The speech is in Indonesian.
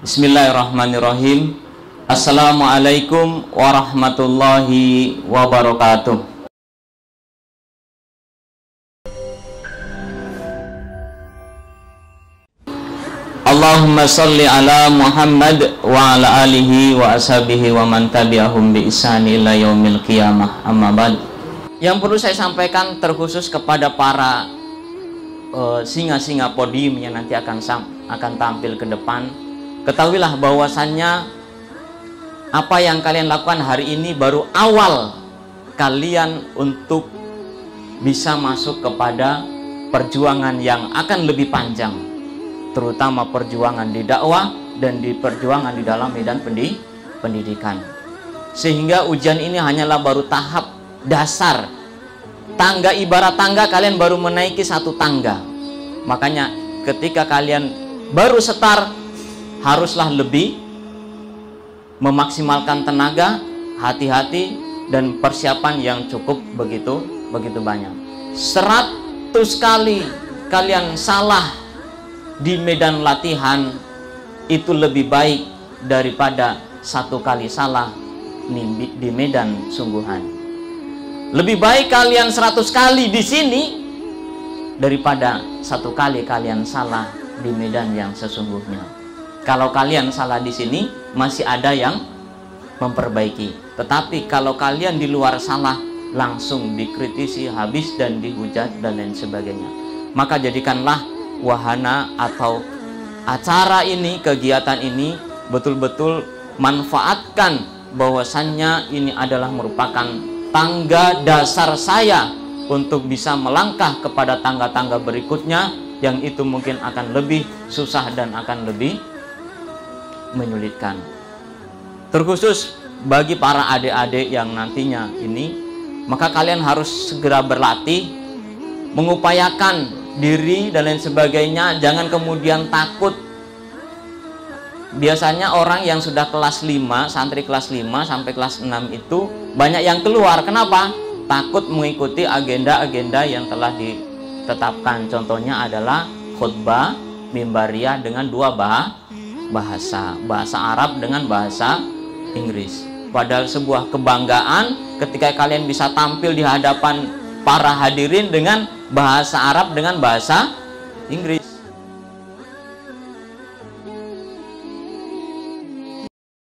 Bismillahirrahmanirrahim. Assalamualaikum warahmatullahi wabarakatuh. Allahumma salli ala Muhammad wa ala alihi wa ashabihi wa man tabi'ahum bi ihsani ila yaumil qiyamah. Amma ba'd. Yang perlu saya sampaikan terkhusus kepada para singa-singa podium yang nanti akan tampil ke depan, ketahuilah bahwasannya apa yang kalian lakukan hari ini baru awal kalian untuk bisa masuk kepada perjuangan yang akan lebih panjang, terutama perjuangan di dakwah dan di perjuangan di dalam medan pendidikan. Sehingga ujian ini hanyalah baru tahap dasar. Tangga, ibarat tangga, kalian baru menaiki satu tangga. Makanya ketika kalian baru start, haruslah lebih memaksimalkan tenaga, hati-hati, dan persiapan yang cukup begitu banyak. 100 kali kalian salah di medan latihan itu lebih baik daripada 1 kali salah di medan sungguhan. Lebih baik kalian 100 kali di sini daripada 1 kali kalian salah di medan yang sesungguhnya. Kalau kalian salah di sini masih ada yang memperbaiki. Tetapi kalau kalian di luar salah, langsung dikritisi habis dan dihujat dan lain sebagainya. Maka jadikanlah wahana atau acara ini, kegiatan ini betul-betul manfaatkan bahwasannya ini adalah merupakan tangga dasar saya untuk bisa melangkah kepada tangga-tangga berikutnya yang itu mungkin akan lebih susah dan akan lebih menyulitkan. Terkhusus bagi para adik-adik yang nantinya ini, maka kalian harus segera berlatih, mengupayakan diri dan lain sebagainya. Jangan kemudian takut. Biasanya orang yang sudah kelas 5, santri kelas 5 sampai kelas 6 itu banyak yang keluar. Kenapa? Takut mengikuti agenda-agenda yang telah ditetapkan. Contohnya adalah khutbah mimbariyah dengan 2 bahasa Arab dengan bahasa Inggris. Padahal sebuah kebanggaan ketika kalian bisa tampil di hadapan para hadirin dengan bahasa Arab dengan bahasa Inggris.